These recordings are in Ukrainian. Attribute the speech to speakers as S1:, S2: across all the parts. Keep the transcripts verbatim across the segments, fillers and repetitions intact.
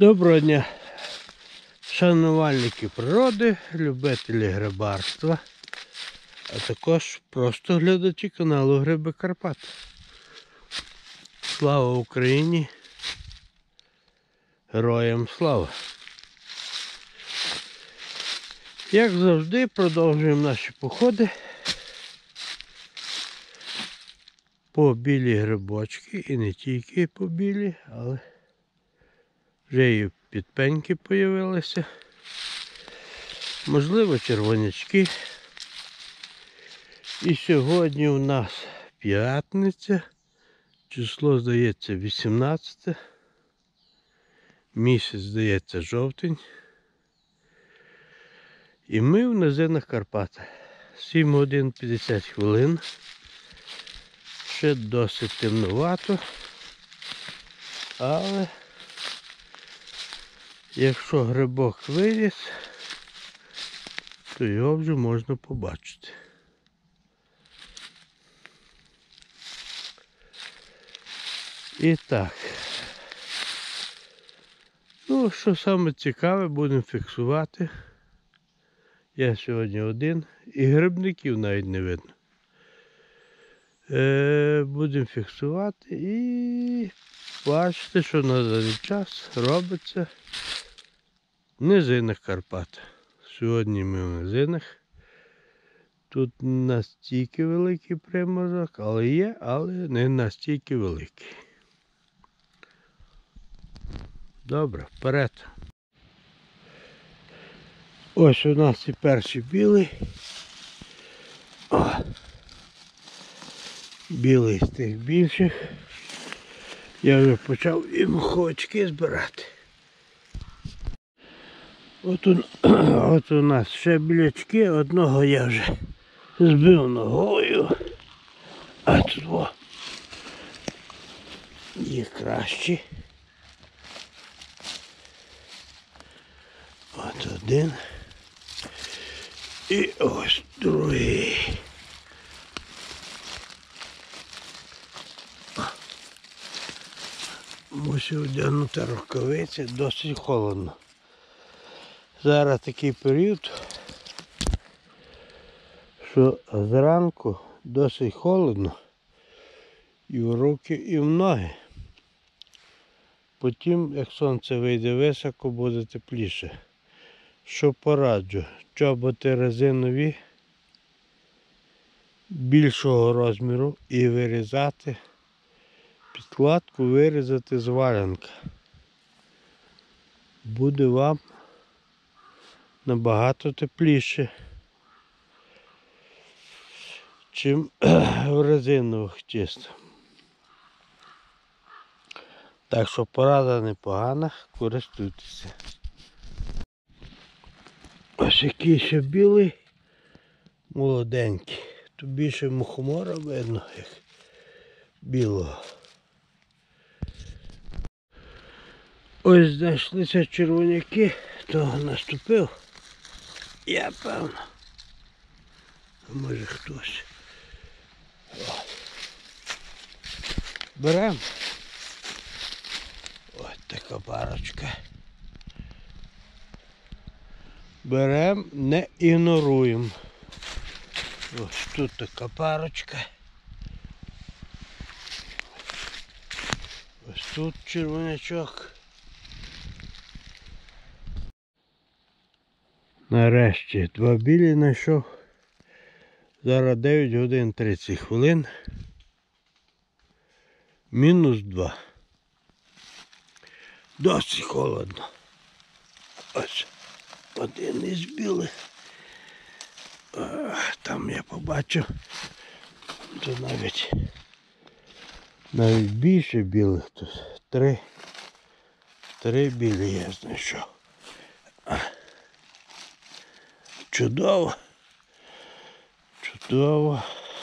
S1: Доброго дня, шанувальники природи, любителі грибарства, а також просто глядачі каналу Гриби Карпат. Слава Україні! Героям слава! Як завжди, продовжуємо наші походи по білі грибочки, і не тільки по білі, але вже і підпеньки з'явилися, можливо, червонячки. І сьогодні у нас п'ятниця, число, здається, вісімнадцяте, місяць, здається, жовтень. І ми в низинах Карпат. сім годин п'ятдесят хвилин. Ще досить темнувато, але якщо грибок виріс, то його вже можна побачити. І так, ну, що саме цікаве, будемо фіксувати. Я сьогодні один, і грибників навіть не видно. Е, будемо фіксувати і бачите, що на даний час робиться в низинах Карпат. Сьогодні ми в низинах. Тут не настільки великий приморозок, але є, але не настільки великий. Добре, вперед. Ось у нас і перший білий. О, білий з тих більших. Я вже почав і моховички збирати. От у, от у нас ще білячки, одного я вже збив ногою, а тут о, є кращі. От один. І ось другий. Мусив одягнути рукавиці, досить холодно. Зараз такий період, що зранку досить холодно і в руки, і в ноги. Потім, як сонце вийде високо, буде тепліше. Що пораджу? Чоботи резинові більшого розміру і вирізати, підкладку вирізати з валянка. Буде вам набагато тепліше, чим в резинових чисто. Так що порада непогана, користуйтеся. Ось який ще білий, молоденький. Тут більше мухомора видно, як білого. Ось знайшлися червоняки, того наступив. Я певно. А може хтось. О. Беремо. Ось така парочка. Беремо, не ігноруємо. Ось тут така парочка. Ось тут червонячок. Нарешті два білі знайшов. Зараз дев'ять годин тридцять хвилин. Мінус два. Досить холодно. Ось один із білих. Там я побачив. Тут навіть навіть більше білих. Тут три. Три білі я знайшов. Чудово. Чудово.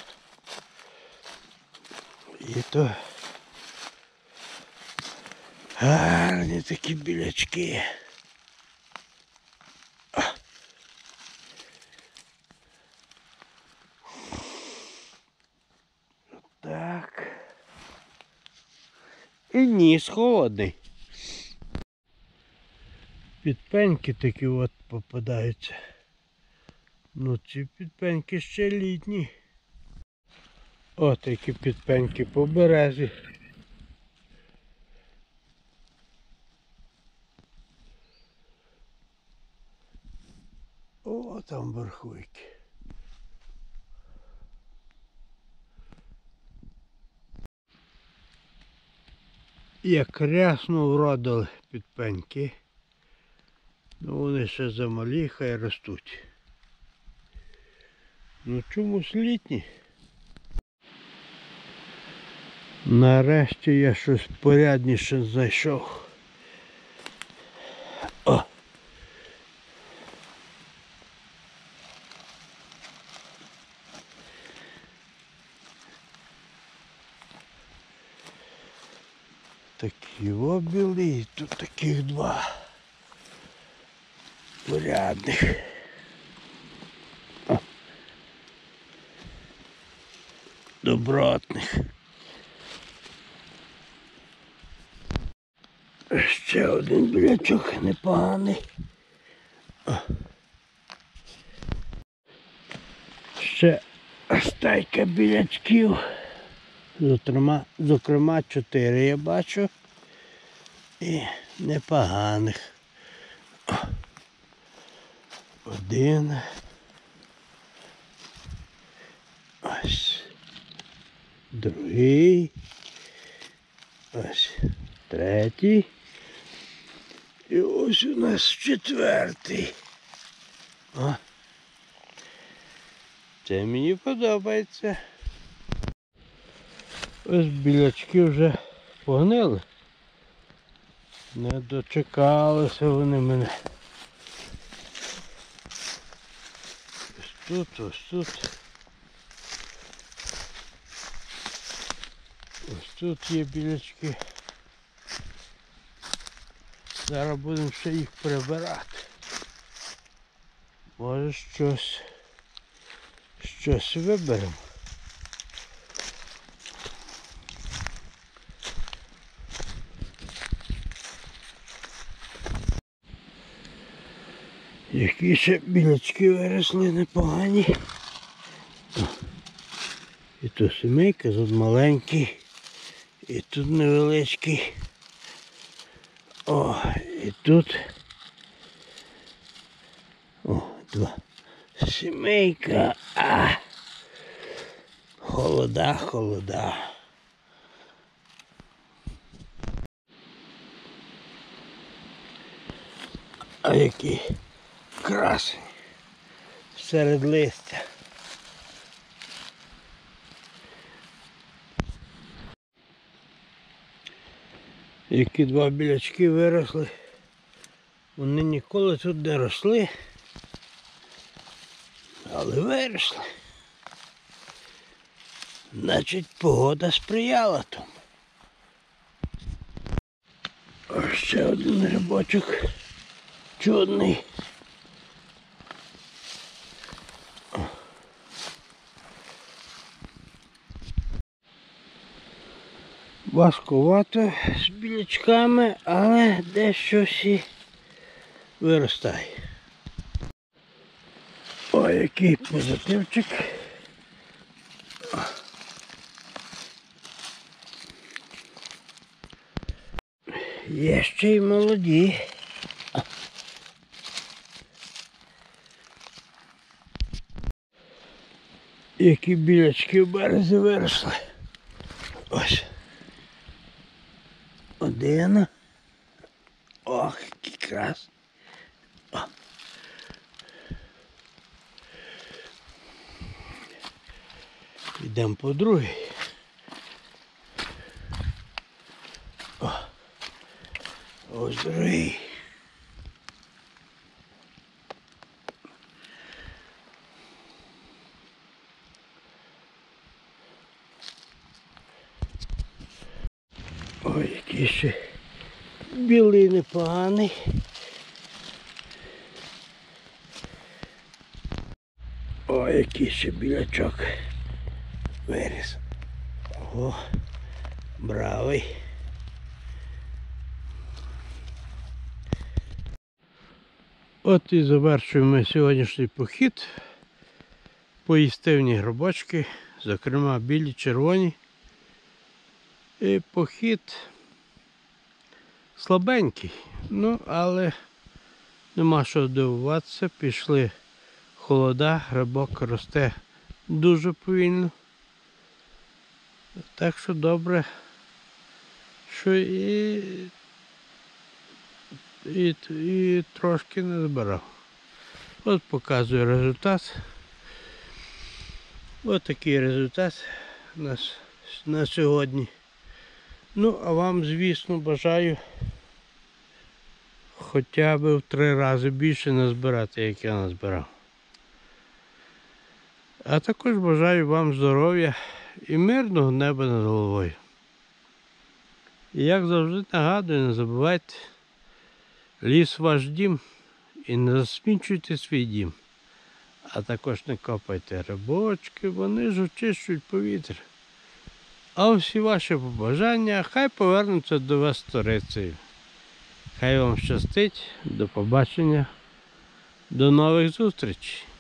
S1: І то гарні такі білячки. Так. І ніс холодний. Підпеньки такі от попадаються. Ну ці підпеньки ще літні. О, такі підпеньки по березі. О, там верховики. Як рясно вродили підпеньки. Ну вони ще замалі, хай ростуть. Ну чомусь літні. Нарешті я щось порядніше знайшов. О! Такі обілі, тут таких два порядних. О. Добротних. Ще один білячок непоганий. О. Ще стайка білячків. Зокрема, зокрема чотири я бачу. І непоганих. О. Один. Ось. Другий. Ось. Третій. І ось у нас четвертий. О. Це мені подобається. Ось білячки вже погнили. Не дочекалися вони мене. Ось тут, ось тут. Ось тут є білячки. Зараз будемо ще їх прибирати. Може щось, щось виберемо. Які ще білячки виросли непогані. І тут сімейка, тут маленький, і тут невеличкий. О, і тут. О, два. Сімейка. А. Холода, холода. А які красені серед листя. Які два білячки виросли. Вони ніколи тут не росли, але виросли. Значить, погода сприяла тому. Ось ще один грибочок чудний. Важкувато з білячками, але дещо всі виростає. Ой, який позитивчик. Є ще й молоді. Які білячки в березі виросли. Ось. Один. Ох, який крас. О. Йдемо по другий. О. Ось другий. Ой, який ще білий непоганий. Ой, який ще білячок виріс. О, бравий. От і завершуємо ми сьогоднішній похід по їстивні грибочки, зокрема білі, червоні. І похід слабенький, ну але нема що дивуватися, пішли холода, грибок росте дуже повільно. Так що добре, що і, і, і трошки не збирав. От показую результат. Ось такий результат у нас на сьогодні. Ну, а вам, звісно, бажаю хоча б в три рази більше назбирати, як я назбирав. А також бажаю вам здоров'я і мирного неба над головою. І як завжди нагадую, не забувайте, ліс ваш дім і не засмічуйте свій дім. А також не копайте грибочки, вони ж очищують повітря. А всі ваші побажання хай повернуться до вас сторицею. Хай вам щастить, до побачення, до нових зустрічей.